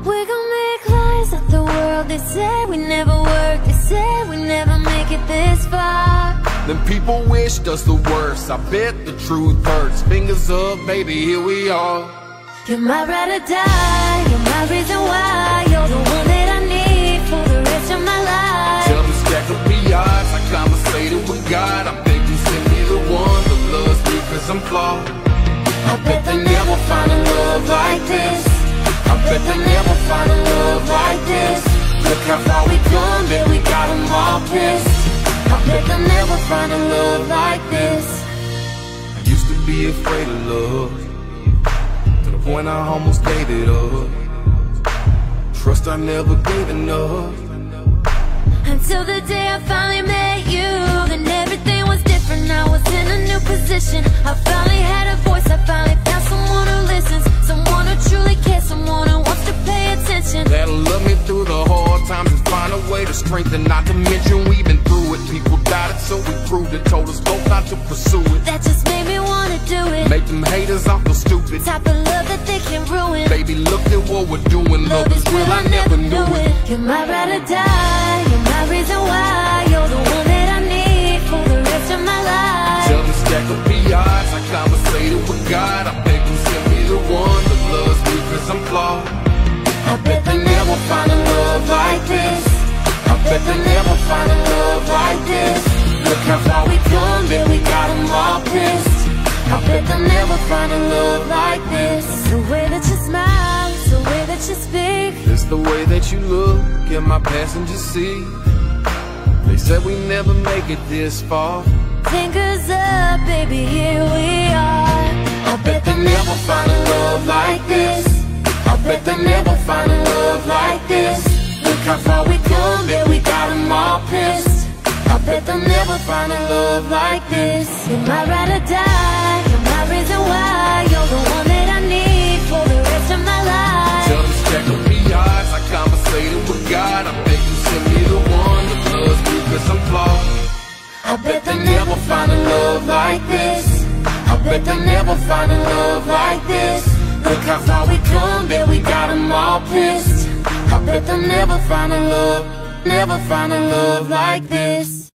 We gon' make lies of the world. They say we never work, they say we never make it this far. Then people wish us the worst. I bet the truth hurts. Fingers up, baby, here we are. You're my ride or die, you're my reason why. You're the one that I need for the rest of my life. Tell them stack up the odds, I conversated with God. I beg you send me the one that loves me cause I'm flawed. I bet they never find a love like this. I bet they never find a love like this. Look how far we come, yeah, we got them all pissed. I bet they'll never find a love like this. I used to be afraid of love, to the point I almost gave it up. Trust I never gave enough. Until the day I finally met you, then everything was different. I was in a new position. I finally had a voice, I finally found someone who listens, someone who truly cares, someone who wants to pay attention. That'll love me through the hard times and find a way to strengthen. Not to mention we've been through it. People doubted, so we proved it. Told us both not to pursue it. That just made me wanna do it. Make them haters awful stupid. Type of love that they can ruin. Baby, look at what we're doing. Love is real, I never knew it. You're my ride or die, you're my reason why. You're the one that I need for the rest of my life. Tell them stack up the odds, I conversated with God. I beg them send me the one that loves me cause I'm flawed. I bet they never find a love like this. I bet they never find a love like this. Look how far we come, yeah, we got them all pissed. I bet they'll never find a love like this. The way that you smile, it's the way that you speak. It's the way that you look in my passenger seat. They said we never make it this far. Fingers up, baby, here we are. I bet they never find a love like this. I bet they never find a love like this. Look how far we come, yeah, we got them all pissed. I bet they'll never find a love like this. You're my ride or die, you're my reason why. You're the one that I need for the rest of my life. Tell them stack up the odds, I conversated with God. I beg you send me the one that loves me cause I'm flawed. I bet they'll never find a love like this. I bet they'll never find a love like this. Look how far we come, yeah, we got them all pissed. I bet they'll never find a love, never find a love like this.